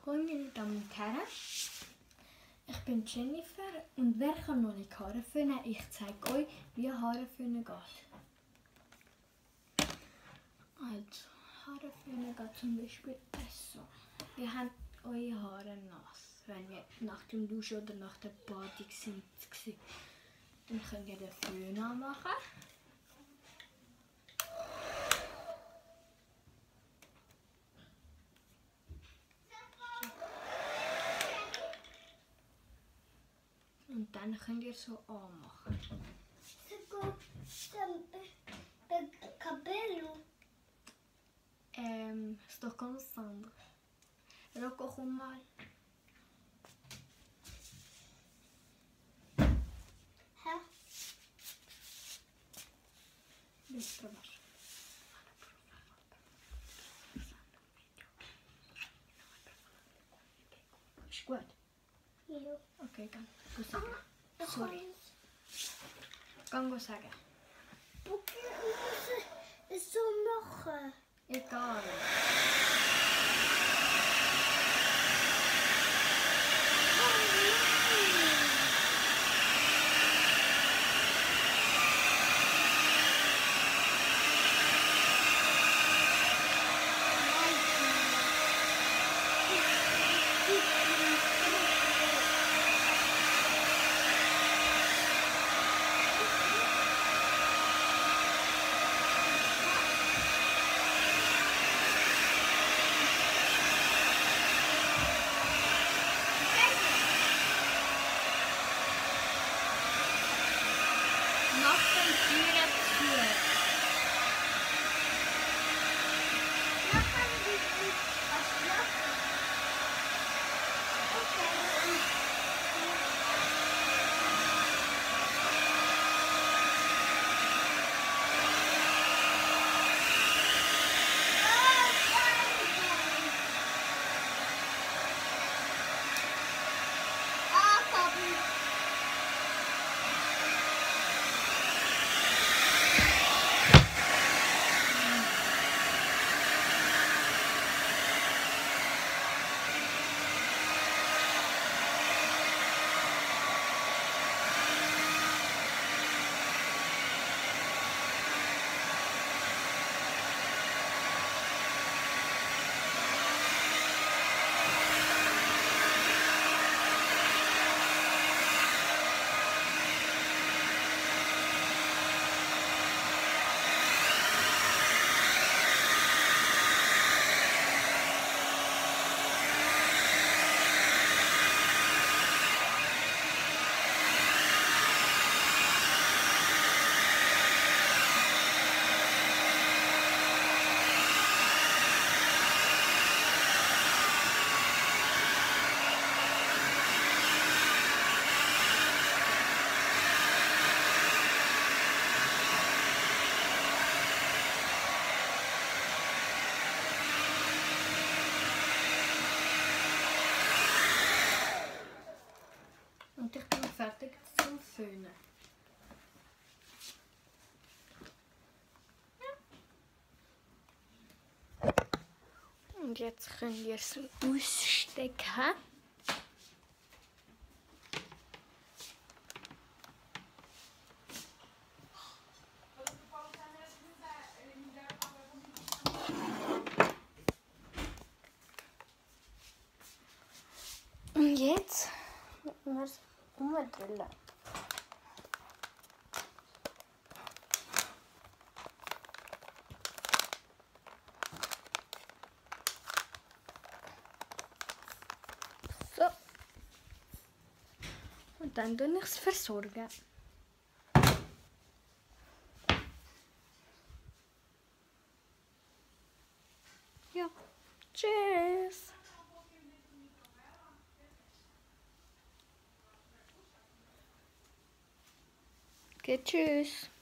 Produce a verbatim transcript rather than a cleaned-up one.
Hallo meine Damen und Herren, ich bin Jennifer und wer kann noch nicht Haare föhnen? Ich zeige euch, wie Haare föhnen geht. Also, Haare föhnen geht zum Beispiel so. Ihr habt eure Haare nass, wenn ihr nach dem Duschen oder nach der Badung sind. Dann könnt ihr den Föhn anmachen. Und dann könnt ihr so anmachen. Cabelo? Ähm, sto começando. Rocco, komm mal. Hä? Willst du was? Ist gut? Ja. Okay, dann. Go sagen. Sorry. Kann go sagen. Okay, ich muss es so machen. Egal. Mach den Türen zu. Machen wir was machen? Okay. Ah, Papi. Und ich bin fertig zum Föhnen. Und jetzt könnt ihr es ausstecken. Und jetzt müssen wir es umdrehen. So. Und dann tue ich es versorgen. Ja. Tschüss. Okay, tschüss.